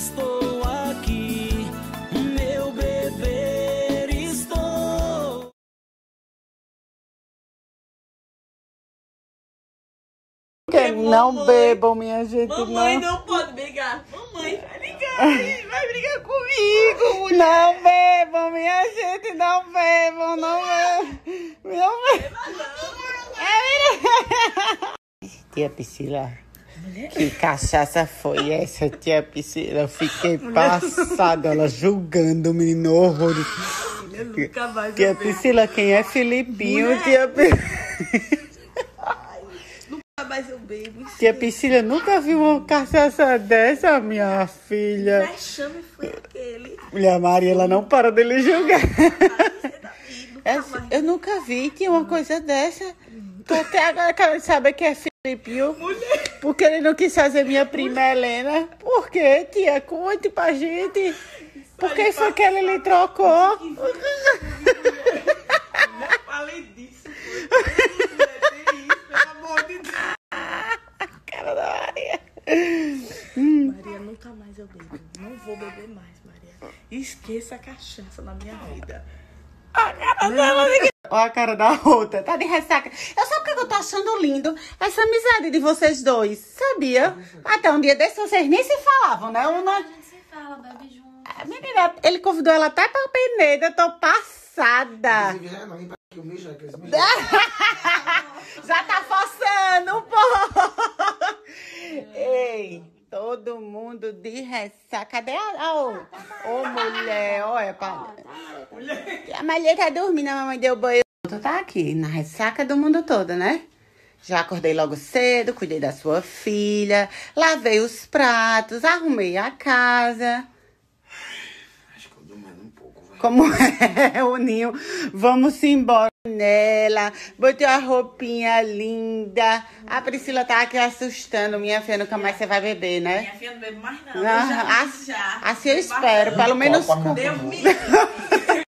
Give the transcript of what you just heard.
estou aqui, meu beber estou. Não bebam, minha gente. Mamãe não pode brigar. Mamãe vai ligar, vai brigar comigo, mulher. Não bebam, minha gente. Não bebam, não bebam. Não bebam. Tia Priscila, que cachaça foi essa, tia Priscila? Eu fiquei passada, ela julgando o menino horrores. Nunca mais Tia Priscila, quem é Filipinho? Tia Priscila. Nunca mais eu bebo. Tia Priscila, nunca vi uma cachaça dessa, minha filha. Que vexame foi aquele. Mulher Maria, ela não para de lhe julgar. Nunca mais. Eu nunca vi, tinha uma coisa dessa. Tô até agora querendo saber que é Filipinho. Porque ele não quis fazer minha prima Helena. Por quê, tia? Conte pra gente. Por que foi que ele lhe trocou? Não falei disso. Pelo amor de Deus. Cara da Maria. Maria, nunca mais eu bebo. Não vou beber mais, Maria. Esqueça a cachaça na minha vida. Olha a cara da outra, tá de ressaca. Eu sabe o que eu tô achando lindo? Essa amizade de vocês dois, sabia? Até um dia desses vocês nem se falavam, né? A gente se fala, bebe junto. Menina, ele convidou ela até pra Peneira, eu tô passada. Já tá forçando, pô. Ei, todo mundo de ressaca. Cadê a outra? Ô, mulher, olha pra... A Maria tá dormindo, a mamãe deu banho. Tu tá aqui, na ressaca do mundo todo, né? Já acordei logo cedo, cuidei da sua filha, lavei os pratos, arrumei a casa. Acho que eu dormindo um pouco, velho. Como é o ninho? Vamos embora nela. Botei a roupinha linda. A Priscila tá aqui assustando. Minha filha, nunca mais você vai beber, né? Minha filha não bebe mais, não. Ah, Eu já. assim eu espero. Pelo menos... Deus me livre.